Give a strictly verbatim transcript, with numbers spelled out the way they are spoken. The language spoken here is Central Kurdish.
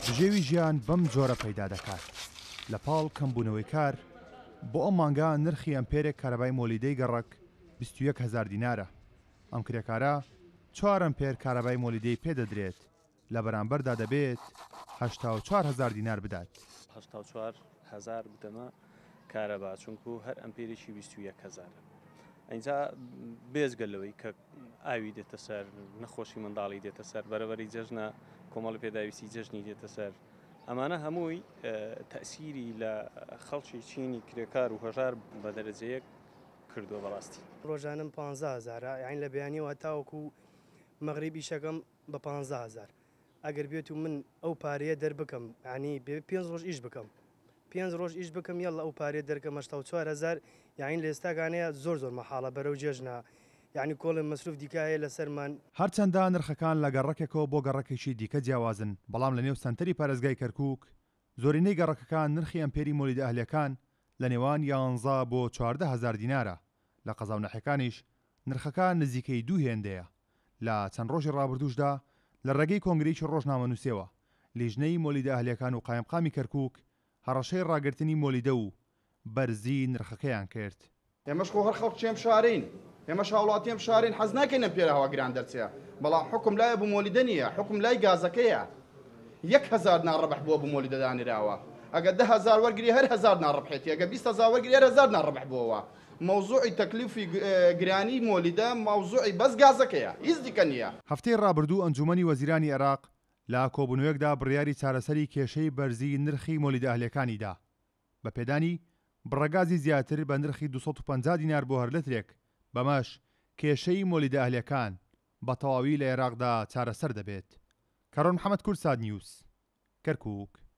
دژێوی ژیان بەم جۆرە پەیدا دەکات لە پاڵ کەمبوونەوەی کار بۆ ئەم مانگا نرخی ئەمپێرێک کارەبای مۆلیدەی گەڕک بیست و یەک هەزار دینارە. ئەم کرێکارە چوار ئەمپێر کارەبای مۆلیدەی پێدەدرێت لە بەرامبەردا دەبێت هەشتا و چوار هەزار دینار بدات. هەشتا و چوار هەزار بدەمە کارەبا چونکو هەر ئەمپێرێکی بیست و یەک هەزارە. ئەینجا بێزگەلەوەی کە ئاوی دێتە سەر، نەخۆشی منداڵی دێتە سەر، بەرەبەری جەژنە کۆمەڵی پێداویستی جەژنی دێتە سەر. ئەمانە هەمووی تەسیری لە خەڵکی چینی کرێکار و هەژار بە دەرەجەیەک کردووە. بەڕاستی ڕۆژانم پانزە هەزارە، یعنی لە بەیانیەوە تاوەکو مەغریبی شەکەم بە پانزە هەزار. ئەگەر بێت و من ئەو پارەیە دەربکەم، ینی بێ پێنج ڕۆژ ئیش بکەم پێنج ڕۆژ ئیش بکەم یەڵە ئەو پارێ دەرکەم هەشتا و چوار هەزار، یعنی لە ئێستاگانەیە زۆر زۆر مەحاڵە بەرەو جێژنە، یعنی کۆڵم مەسروف دیکایە لەسەرمان. هەرچەندە نرخەکان لە گەڕەکێکەوە بۆ گەڕەکێکی دیکە جیاوازن، بەڵام لە نێو سنتەری پارێزگای کەرکووک زۆرینەی گەڕەکەکان نرخی ئەمپێری مۆلیدە ئەهلیەکان لە نێوان یانزە بۆ چواردە هەزار دینارە. لە قەزاو ناحیەکانیش نرخەکان نزیکەی دوو هێندەیە. لە چەند ڕۆژی ڕابردووشدا لە ڕێگەی کۆنگرێکی ڕۆژنامەنووسێوە لیژنەی مۆلیدە ئەهلیەکان و قایمقامی کەرکووک هەڕەشەی ڕاگررتنی مۆلیدە و بەرزی نرخەکەیان کرد. ئێمەش خۆ هەر خەڵک چێم شارین، ئێمەش هاوڵاتیەم شارین، حەز ناکەین ئەمپێرە هەوا گران دەرچێ، بەڵام حکم لایە بوو مۆلیدە نییە، حکم لای گازەکەیە. یەک هەزار ناڕەبح بووە بوو مۆلیدە دانراوە. ئەگە ده هەزار وەرگری هەر هەزار ناڕەبحێتی، ئەگە بیست هەزار وەرگری هەر هەزار ناڕەبح بووەوە. مەوزوعی تەکلیفی گرانی مۆلیدە مەوزوعی بەس گازەکەیە، هیچ دیکە نییە. هەفتەی ڕابردوو ئەنجومەنی وەزیرانی عێراق لە کۆبوونەوەیەکدا بڕیاری چارەسەری کێشەی بەرزی نرخی مۆلیدە ئەهلیەکانیدا بە پێدانی بڕەگازی زیاتر بە نرخی دووسەد و پەنجا دینار بۆ هەر لترێک. بەمەش کێشەی مۆلیدە ئەهلیەکان بە تەواوی لە عێراقدا چارەسەر دەبێت. کەڕۆن محەممەد کورد، ساد نیوز، کەرکووک.